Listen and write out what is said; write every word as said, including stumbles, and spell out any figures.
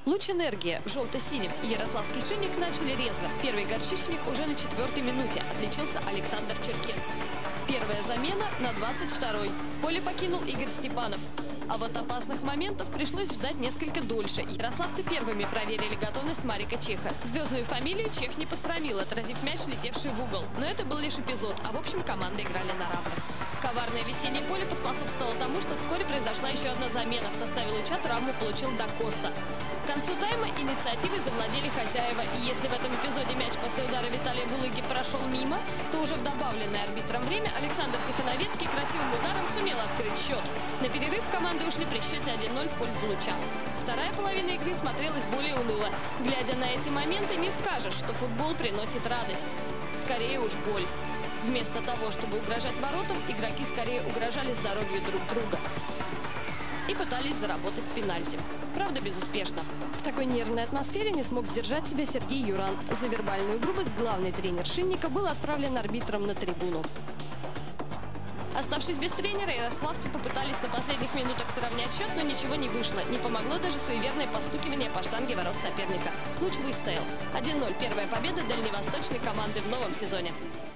Луч энергии в желто-синем и ярославский шинник начали резво. Первый горчичник уже на четвертой минуте. Отличился Александр Черкес. Первая замена на двадцать второй. Поле покинул Игорь Степанов. А вот опасных моментов пришлось ждать несколько дольше. Ярославцы первыми проверили готовность Марика Чеха. Звездную фамилию Чех не посрамил, отразив мяч, летевший в угол. Но это был лишь эпизод, а в общем команды играли на равных. Коварное весеннее поле поспособствовало тому, что вскоре произошла еще одна замена. В составе Луча травму получил Да Коста. К концу тайма инициативой завладели хозяева. И если в этом эпизоде мяч после удара Виталия Булыги прошел мимо, то уже в добавленное арбитром время Александр Тихоновецкий красивым ударом сумел открыть счет. На перерыв команды ушли при счете один ноль в пользу Луча. Вторая половина игры смотрелась более уныло. Глядя на эти моменты, не скажешь, что футбол приносит радость. Скорее уж боль. Вместо того, чтобы угрожать воротам, игроки скорее угрожали здоровью друг друга и пытались заработать пенальти. Правда, безуспешно. В такой нервной атмосфере не смог сдержать себя Сергей Юран. За вербальную грубость главный тренер Шинника был отправлен арбитром на трибуну. Оставшись без тренера, ярославцы попытались на последних минутах сравнять счет, но ничего не вышло. Не помогло даже суеверное постукивание по штанге ворот соперника. Луч выстоял. один ноль. Первая победа дальневосточной команды в новом сезоне.